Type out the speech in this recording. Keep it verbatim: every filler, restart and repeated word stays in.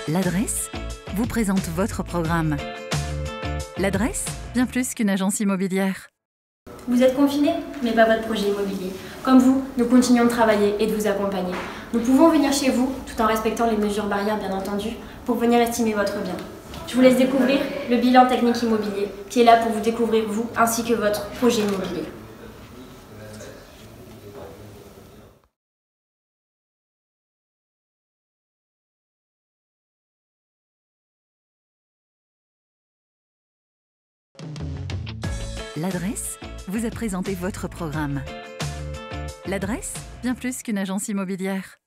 L'adresse vous présente votre programme. L'adresse, bien plus qu'une agence immobilière. Vous êtes confiné, mais pas votre projet immobilier. Comme vous, nous continuons de travailler et de vous accompagner. Nous pouvons venir chez vous, tout en respectant les mesures barrières bien entendu, pour venir estimer votre bien. Je vous laisse découvrir le bilan technique immobilier, qui est là pour vous découvrir vous, ainsi que votre projet immobilier. L'adresse vous a présenté votre programme. L'adresse, bien plus qu'une agence immobilière.